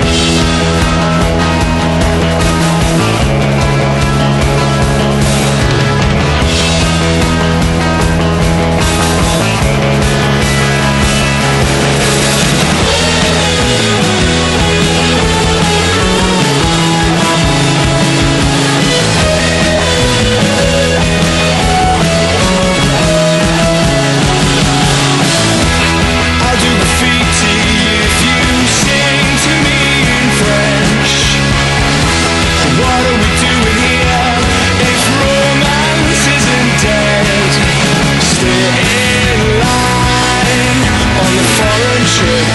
S6: I'll do graffiti if you sing to me in French. What are we doing here if romance isn't dead? Stay in line on the foreign trip.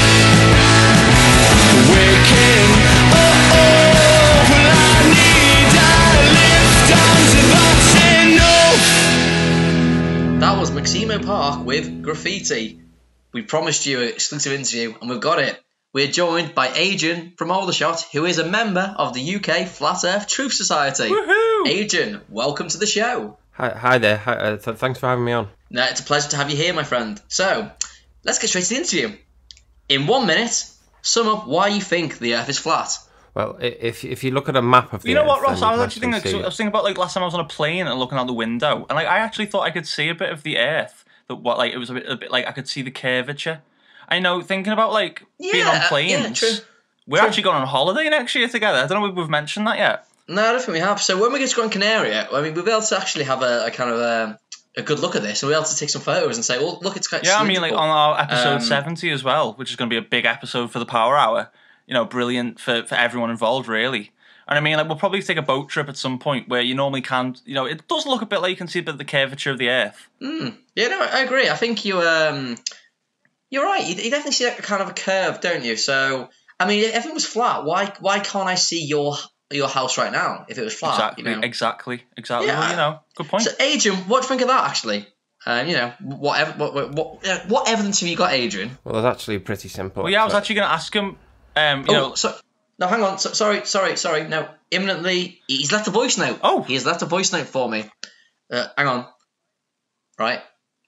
S6: Waking up, will I need a lift? And that's enough.
S3: That was Maximo Park with Graffiti. We promised you an exclusive interview, and we've got it. We're joined by Adrian from Aldershot, who is a member of the UK Flat Earth Truth Society.
S4: Woohoo!
S3: Adrian, welcome to the show.
S9: Hi there. Thanks for having me on.
S3: No, it's a pleasure to have you here, my friend. So, let's get straight to the interview. In 1 minute, sum up why you think the Earth is flat.
S9: Well, if you look at a map of the
S4: You know
S9: Earth,
S4: what, Ross?
S9: then
S4: I
S9: you
S4: was
S9: can
S4: actually thinking.
S9: see
S4: I was thinking about like last time I was on a plane and looking out the window, and like I actually thought I could see a bit of the Earth. That what like it was a bit like I could see the curvature. I know, thinking about like being on planes.
S3: Yeah, true.
S4: We're actually going on holiday next year together. I don't know if we've mentioned that yet.
S3: No, I don't think we have. So when we get to Gran Canaria, I mean, we'll be able to actually have a kind of a good look at this, and we'll be able to take some photos and say, well, look, it's quite
S4: Yeah, I mean, like on our episode
S3: 70
S4: 70 as well, which is going to be a big episode for the Power Hour. You know, brilliant for everyone involved, really. And I mean, like, we'll probably take a boat trip at some point where you normally can't, you know, it does look a bit like you can see a bit of the curvature of the Earth.
S3: Yeah, no, I agree. I think you're right. You definitely see that kind of a curve, don't you? So, I mean, if it was flat, why can't I see your house right now if it was flat?
S4: Exactly,
S3: you know?
S4: exactly.
S3: Yeah.
S4: Well, you know, good point.
S3: So, Adrian, what do you think of that, actually? You know, what evidence have you got, Adrian?
S9: Well, it's actually pretty simple.
S4: Well, yeah, I was actually going to ask him, you know...
S3: No, hang on. Sorry. No, imminently, he's left a voice note.
S4: Oh.
S3: He's left a voice note for me. Hang on. Right.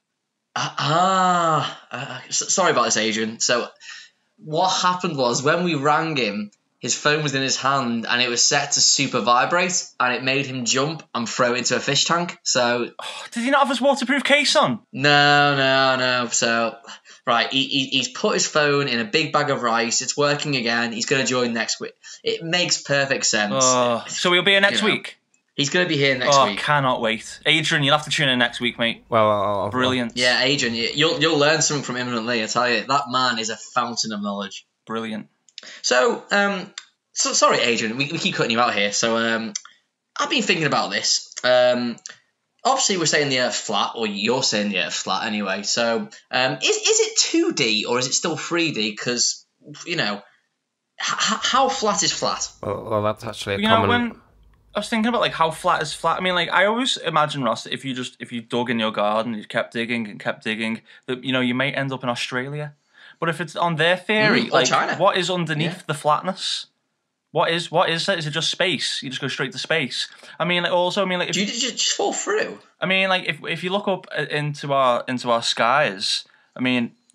S3: Sorry about this, Adrian. So, what happened was, when we rang him, his phone was in his hand, and it was set to super vibrate, and it made him jump and throw it into a fish tank. So...
S4: Did he not have his waterproof case on?
S3: No. So... Right, he's put his phone in a big bag of rice. It's working again. He's going to join next week. It makes perfect sense.
S4: So he'll be here next week?
S3: He's going to be here next week.
S4: Cannot wait. Adrian, you'll have to tune in next week, mate.
S9: Well,
S4: Brilliant.
S3: Yeah, Adrian, you'll learn something from imminently. I tell you, that man is a fountain of knowledge.
S4: Brilliant.
S3: So sorry, Adrian, we keep cutting you out here. So I've been thinking about this. Obviously, we're saying the Earth's flat, or you're saying the Earth's flat anyway. So, is it 2D or is it still 3D? Because, you know, how flat is flat?
S9: Well, that's actually
S4: you know, when I was thinking about like how flat is flat. I mean, like I always imagine, Ross, that if you dug in your garden, you kept digging, that you know you might end up in Australia. But if it's on their theory, like
S3: China.
S4: What is underneath the flatness? What is it? Is it just space? You just go straight to space. I mean, like, also, I mean, like, if
S3: do you just fall through?
S4: I mean, like, if you look up into our skies, I mean,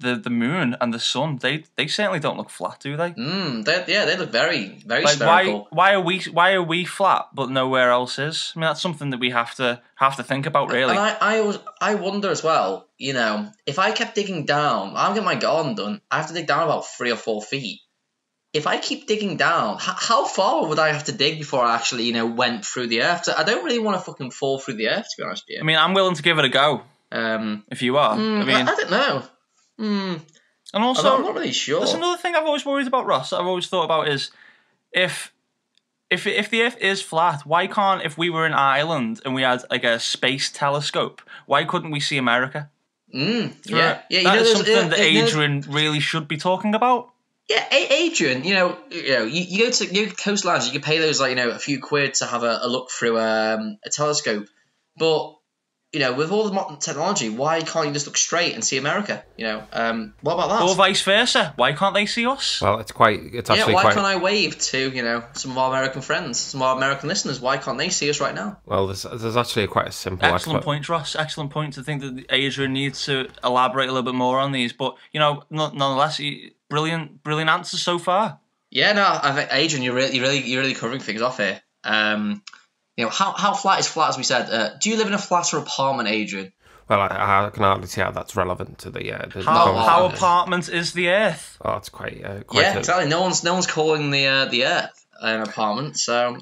S4: the moon and the sun, they certainly don't look flat, do they?
S3: They look very, very
S4: Like
S3: spherical.
S4: why are we flat but nowhere else is? I mean, that's something that we have to think about, really.
S3: And I wonder as well, you know, if I kept digging down, I'm getting my garden done, I have to dig down about 3 or 4 feet. If I keep digging down, how far would I have to dig before I actually, you know, went through the earth? I don't really want to fucking fall through the earth, to be honest with you.
S4: I mean, I'm willing to give it a go. If you are, I mean,
S3: I don't know.
S4: and also,
S3: I'm not really sure.
S4: There's another thing I've always worried about, Ross. That I've always thought about is if the Earth is flat, why can't, if we were an island and we had like a space telescope, why couldn't we see America?
S3: Yeah.
S4: That
S3: You
S4: is
S3: know,
S4: something that Adrian really should be talking about.
S3: Yeah, Adrian, you go to coastlines, you can pay those, like, you know, a few quid to have a look through a telescope. But, you know, with all the modern technology, why can't you just look straight and see America? You know, what about that?
S4: Or vice versa. Why can't they see us?
S9: Well, it's actually
S3: why
S9: quite.
S3: can't I wave to, you know, some of our American friends, some of our American listeners? Why can't they see us right now?
S9: Well, there's actually quite a simple.
S4: Excellent point, Ross. Excellent point. To think that Adrian needs to elaborate a little bit more on these, but you know, nonetheless, brilliant answers so far.
S3: Yeah, no, I think Adrian, you're really covering things off here. You know, how flat is flat, as we said. Do you live in a flat or apartment, Adrian?
S9: Well, I can hardly see how that's relevant to the
S4: How apartment is the Earth?
S9: Oh, it's quite
S3: yeah, exactly. No one's calling the Earth an apartment, so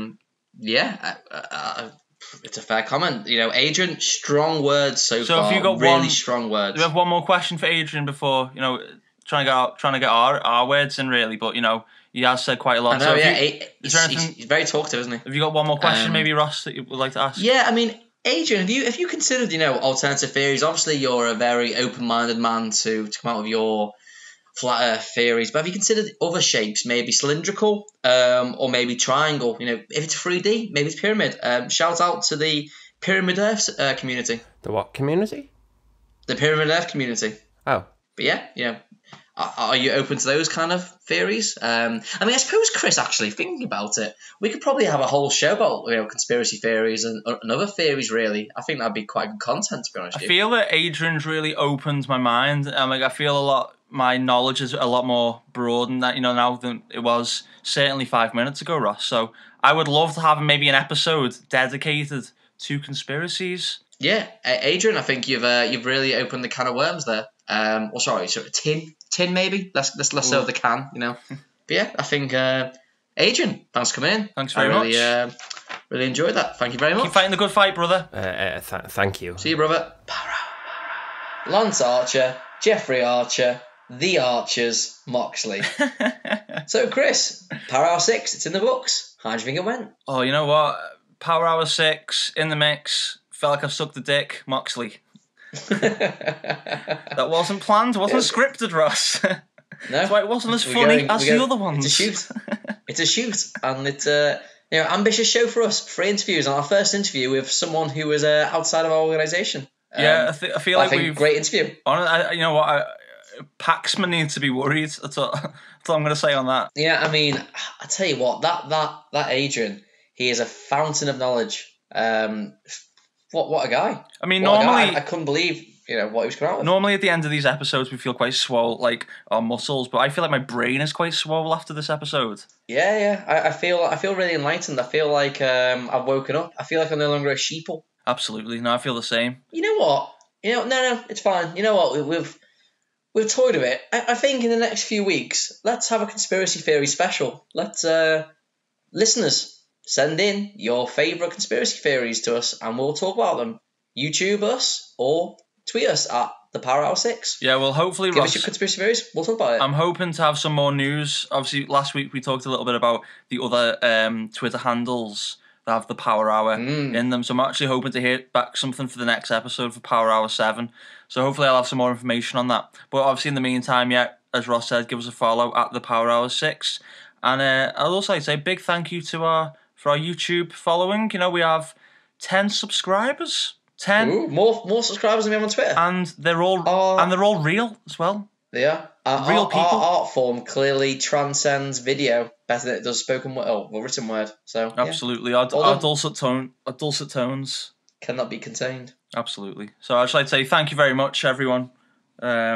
S3: it's a fair comment. You know, Adrian, strong words so far.
S4: Have you got
S3: really strong words.
S4: Do we have one more question for Adrian before, you know, trying to get our words in, really? But you know, he has said quite a lot.
S3: I know,
S4: So
S3: he's very talkative, isn't he?
S4: Have you got one more question, maybe, Ross, that you would like to ask?
S3: Yeah, I mean, Adrian, have you considered, you know, alternative theories? Obviously, you're a very open-minded man to come out with your flat Earth theories, but have you considered other shapes, maybe cylindrical, or maybe triangle? You know, if it's 3D, maybe it's pyramid. Shout out to the Pyramid Earth community.
S9: The what community?
S3: The Pyramid Earth community.
S9: Oh.
S3: But yeah, you know, are you open to those kind of theories? I mean, I suppose, Chris, actually, thinking about it, we could probably have a whole show about, you know, conspiracy theories and other theories, really. I think that'd be quite good content, to be honest with you.
S4: I feel that Adrian's really opened my mind. I feel my knowledge is a lot more broad than that, you know, now than it was certainly 5 minutes ago, Ross. So I would love to have maybe an episode dedicated to conspiracies.
S3: Yeah, Adrian, I think you've really opened the can of worms there. Sorry, tin maybe. Let's serve the can, you know. But yeah, I think Adrian, thanks for coming in.
S4: Thanks very much.
S3: Really enjoyed that. Thank you very much.
S4: Keep fighting the good fight, brother.
S9: Thank you.
S3: See you, brother. Lance Archer, Jeffrey Archer, The Archers, Moxley. So, Chris, Power Hour 6, it's in the books. How do you think it went?
S4: Oh, you know what? Power Hour 6 in the mix. Felt like I've sucked a dick, Moxley. That wasn't planned, wasn't scripted, Ross.
S3: No,
S4: that's why it wasn't as funny as the other ones.
S3: It's a shoot. It's a shoot, and it's ambitious show for us. 3 interviews, and our first interview with someone who was outside of our organisation.
S4: I feel like we've
S3: great interview.
S4: You know what? Paxman needs to be worried. That's all I'm going to say on that.
S3: Yeah, I mean, I tell you what, that Adrian, he is a fountain of knowledge. What a guy!
S4: I mean, normally
S3: I couldn't believe, you know, what he was coming out with.
S4: Normally at the end of these episodes, we feel quite swole, like our muscles, but I feel like my brain is quite swole after this episode.
S3: Yeah. I feel really enlightened. I feel like I've woken up. I feel like I'm no longer a sheeple.
S4: Absolutely, no, I feel the same.
S3: You know what? No, it's fine. You know what? We've toyed with it. I think in the next few weeks, let's have a conspiracy theory special. Let's listeners, send in your favourite conspiracy theories to us, and we'll talk about them. YouTube us or tweet us at the Power Hour 6.
S4: Yeah, well, hopefully,
S3: give
S4: Ross,
S3: us your conspiracy theories. We'll talk about it.
S4: I'm hoping to have some more news. Obviously, last week we talked a little bit about the other Twitter handles that have the Power Hour in them. So I'm actually hoping to hear back something for the next episode for Power Hour 7. So hopefully I'll have some more information on that. But obviously in the meantime, yeah, as Ross said, give us a follow at the Power Hour 6. And I'll also say a big thank you to our YouTube following. You know, we have 10 subscribers. 10.
S3: Ooh, more subscribers than we have on Twitter.
S4: And they're all real as well.
S3: They are.
S4: Real people.
S3: Our art form clearly transcends video better than it does spoken word or written word. So
S4: absolutely, our dulcet tones
S3: cannot be contained.
S4: Absolutely. So I'd just like to say thank you very much, everyone.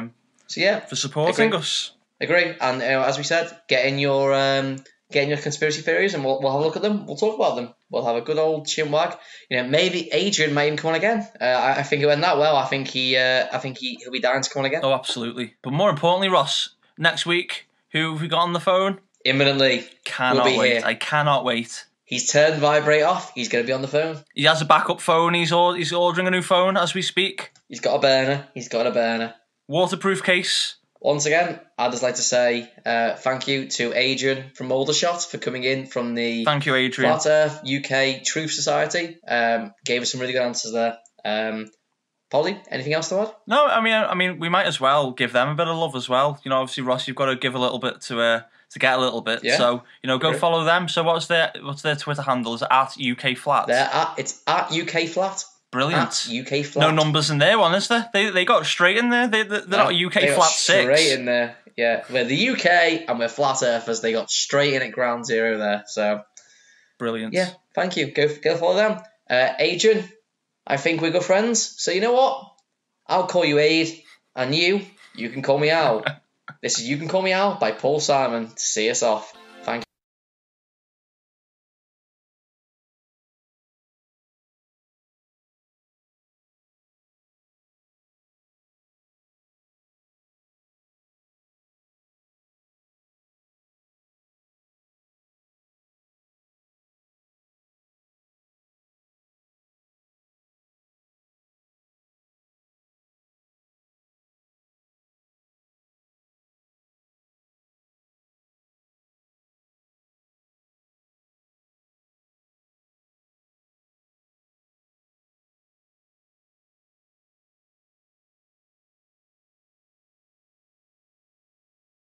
S3: So yeah,
S4: for supporting
S3: agree.
S4: us.
S3: Agree. And as we said, get in your conspiracy theories, and we'll have a look at them. We'll talk about them. We'll have a good old chinwag. Maybe Adrian may even come on again. I think it went that well. I think he'll be dying to come on again.
S4: Oh, absolutely. But more importantly, Ross, next week, who have we got on the phone?
S3: Imminently.
S4: Cannot
S3: we'll be
S4: wait.
S3: here.
S4: I cannot wait.
S3: He's turned vibrate off. He's going to be on the phone.
S4: He has a backup phone. He's ordering a new phone as we speak.
S3: He's got a burner.
S4: Waterproof case.
S3: Once again, I'd just like to say thank you to Adrian from Aldershot for coming in from the
S4: Thank you, Adrian.
S3: Flat Earth UK Truth Society. Gave us some really good answers there. Polly, anything else to add?
S4: No, I mean, we might as well give them a bit of love as well. Obviously, Ross, you've got to give a little bit to get a little bit.
S3: Yeah.
S4: So go follow them. So what's their Twitter handle? Is it at UK Flat?
S3: It's at UK Flat.
S4: Brilliant.
S3: At UK Flat.
S4: No numbers in there, one is there? They got straight in there. They're not a UK
S3: they got
S4: Flat 6.
S3: Straight in there. Yeah, we're the UK and we're flat earthers. They got straight in at ground zero there. So
S4: brilliant.
S3: Yeah, thank you. Go follow them. Adrian, I think we're good friends. So you know what? I'll call you Aid, and you can call me Al. This is You Can Call Me Al by Paul Simon to see us off.